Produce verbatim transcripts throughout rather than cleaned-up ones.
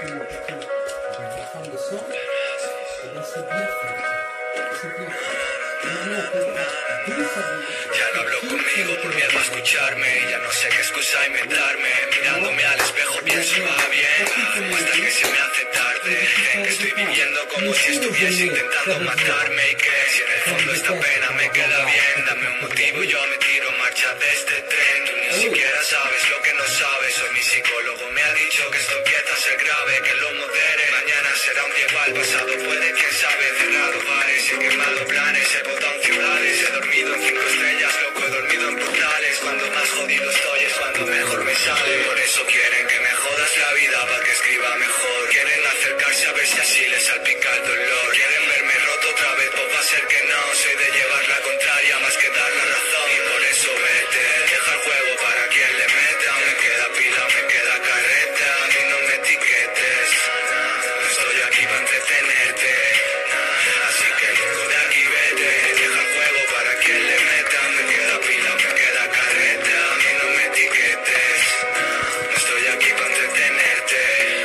Ya no hablo conmigo por miedo a escucharme. Ya no sé qué excusa inventarme. Mirándome al espejo pienso va bien, hasta que se me hace tarde. Dicen que estoy viviendo como si estuviese intentando matarme, y que si en el fondo esta pena me queda bien. Dame un motivo y yo me tiro en marcha de este tren. Tú ni siquiera sabes lo que no sabes. Hoy mi psicólogo me ha dicho que esto empieza a ser grave, que lo modere. Mañana será un día igual, pasado puede, quién sabe. Cerrado bares, he quemado planes, he botado ciudades, he dormido en cinco estrellas, loco, he dormido en portales. Cuando más jodido estoy es cuando mejor me sale. Por eso quieren que me jodas la vida para que escriba mejor. Quieren acercarse a ver si así les salpica el dolor. Quieren verme roto otra vez, pues va a ser que no. Soy de llevar la contraria más que dar la razón. Y por eso vete, deja el juego para quien le meta. Me queda pila, me queda carreta. A mí no me etiquetes, no estoy aquí para entretenerte. Así que loco de aquí vete, deja el juego para quien le meta. Me queda pila, me queda carreta. A mí no me etiquetes, no estoy aquí para entretenerte.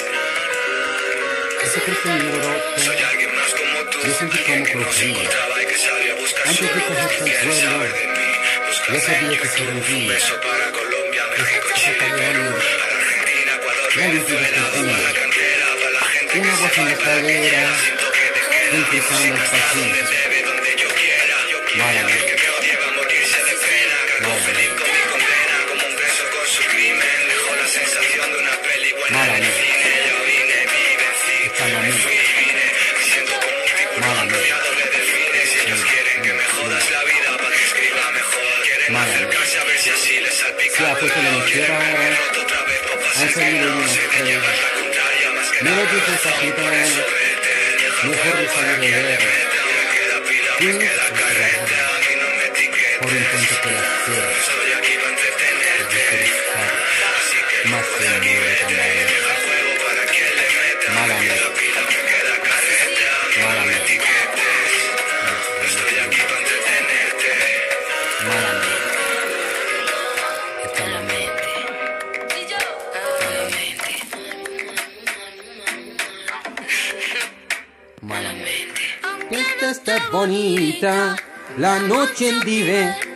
Ese compañero Soy alguien más como tú, yo sentí alguien que como no se profunda. encontraba y que salió a buscar Antes de solo lo cogerse que el quiere suelo, saber de mí. Busca ya sabía señas, que se un rendía. beso para Colombia, México, Esa Chile, etapa de Perú, amor, para Argentina, Ecuador, la Venezuela, disfruté para la cantera, para la gente una que voz se en va la y para la que cadera, llega, sin toque de queda. Mi empezando música el está donde pasillo. debe, donde yo quiera. Yo quiera Mala que el que me odia va a morirse de pena. Cargo Mala feliz con mi condena, como un preso con su crimen. Dejó la sensación de una peli buena Mala en el mía. cine. Yo vine, vi, vencí, Está la me mía. fui, vine. Me siento como un Mala tiburón mía. rodeado de delfines. Y ellos quieren que me jodas la vida para que escriba mejor. Quieren Mala mía. acercarse a ver si así les salpica Se ha el puesto la dolor. lechera Quieren verme ahora. roto otra vez, pues va a Han ser que salido no. unas Soy de tres. llevar la contraria más que Me dar lo la dice el razón. Por capitán. eso vete, deja el Mejor juego de para salir de quien le guerra. meta. Me queda pila, me ¿Quién queda es carreta. A mí no me etiquetes, por encuentro que las cieras estoy aquí para entretenerte. Así que más loco que de aquí mueve vete, también. deja el juego para quien le meta. Mala Me queda mía. pila, me queda carreta. A mí Mala no me mía. etiquetes, estoy aquí para entretenerte. Mala mía. Está en la mente. Malamente. Esta está bonita, la noche en Dive.